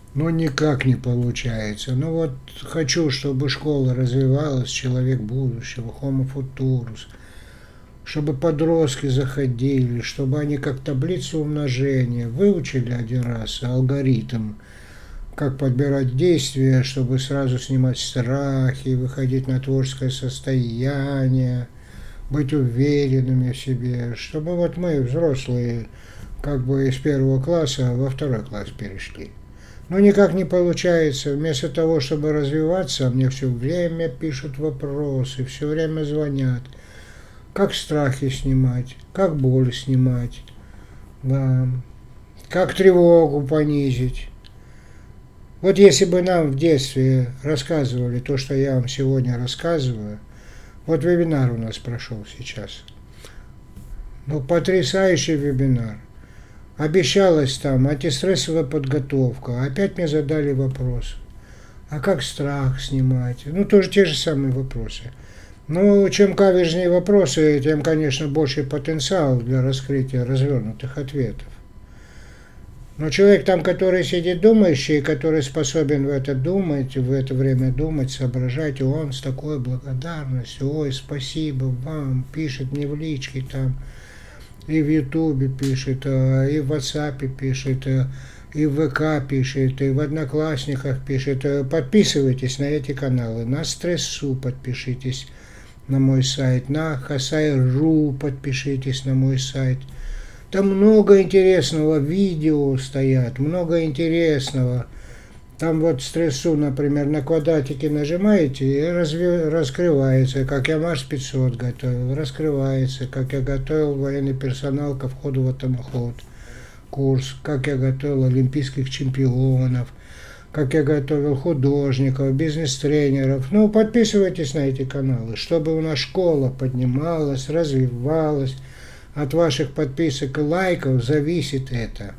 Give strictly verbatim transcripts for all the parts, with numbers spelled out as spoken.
Но никак не получается. Ну вот хочу, чтобы школа развивалась, человек будущего, homo futurus, чтобы подростки заходили, чтобы они как таблицу умножения выучили один раз алгоритм, как подбирать действия, чтобы сразу снимать страхи, выходить на творческое состояние, быть уверенными в себе, чтобы вот мы, взрослые, как бы из первого класса во второй класс перешли. Но никак не получается. Вместо того, чтобы развиваться, мне все время пишут вопросы, все время звонят. Как страхи снимать, как боль снимать, да, как тревогу понизить. Вот если бы нам в детстве рассказывали то, что я вам сегодня рассказываю, вот вебинар у нас прошел сейчас. Ну, потрясающий вебинар. Обещалась там антистрессовая подготовка. Опять мне задали вопрос. А как страх снимать? Ну, тоже те же самые вопросы. Ну, чем каверзнее вопросы, тем, конечно, больше потенциал для раскрытия развернутых ответов. Но человек там, который сидит думающий, который способен в это думать, в это время думать, соображать, он с такой благодарностью, ой, спасибо вам, пишет мне в личке там, и в Ютубе пишет, и в WhatsApp пишет, и в ВК пишет, и в Одноклассниках пишет. Подписывайтесь на эти каналы, на Стрессу подпишитесь на мой сайт, на Хасай.ру подпишитесь на мой сайт. Там много интересного, видео стоят, много интересного. Там вот Стрессу, например, на квадратике нажимаете и разви, раскрывается, как я Марс пятьсот готовил, раскрывается, как я готовил военный персонал ко входу в атомоход, курс, как я готовил олимпийских чемпионов, как я готовил художников, бизнес-тренеров. Ну, подписывайтесь на эти каналы, чтобы у нас школа поднималась, развивалась. От ваших подписок и лайков зависит это.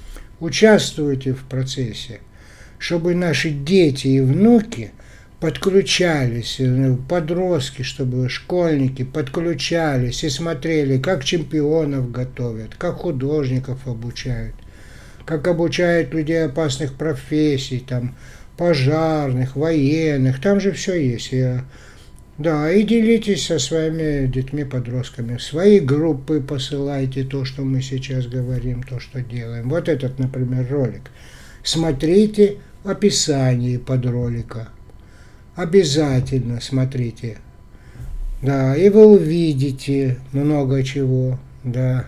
Участвуйте в процессе, чтобы наши дети и внуки подключались, подростки, чтобы школьники подключались и смотрели, как чемпионов готовят, как художников обучают, как обучают людей опасных профессий, там, пожарных, военных, там же все есть. Я... Да, и делитесь со своими детьми-подростками. В свои группы посылайте то, что мы сейчас говорим, то, что делаем. Вот этот, например, ролик. Смотрите в описании под ролика. Обязательно смотрите. Да, и вы увидите много чего. Да.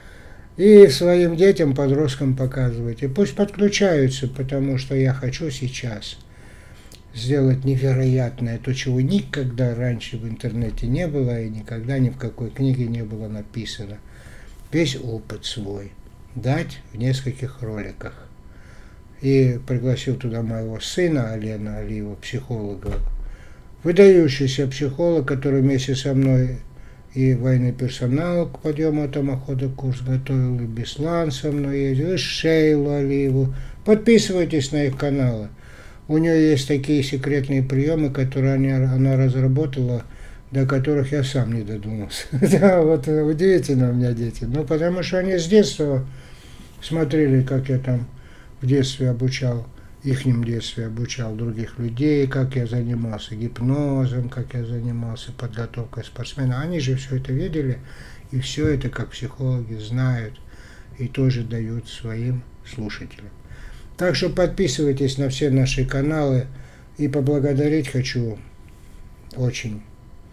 И своим детям, подросткам показывайте. Пусть подключаются, потому что я хочу сейчас сделать невероятное, то, чего никогда раньше в интернете не было и никогда ни в какой книге не было написано. Весь опыт свой дать в нескольких роликах. И пригласил туда моего сына Алена Алиева, психолога, выдающийся психолог, который вместе со мной и военный персонал к подъему атомохода курс готовил, и Беслан со мной ездил, и Шейлу Алиеву. Подписывайтесь на их каналы. У нее есть такие секретные приемы, которые она разработала, до которых я сам не додумался. Да, вот удивительно у меня дети. Ну, потому что они с детства смотрели, как я там в детстве обучал, в ихнем детстве обучал других людей, как я занимался гипнозом, как я занимался подготовкой спортсмена. Они же все это видели, и все это, как психологи, знают и тоже дают своим слушателям. Так что подписывайтесь на все наши каналы, и поблагодарить хочу очень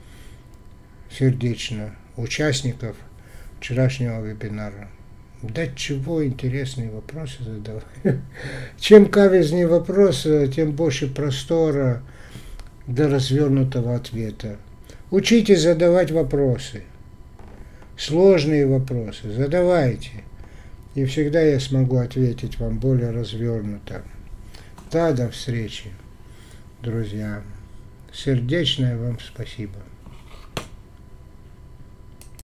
сердечно участников вчерашнего вебинара. Да чего интересные вопросы задавали. Чем каверзнее вопросы, тем больше простора для развернутого ответа. Учитесь задавать вопросы. Сложные вопросы задавайте. И всегда я смогу ответить вам более развернуто. Да, до встречи, друзья. Сердечное вам спасибо.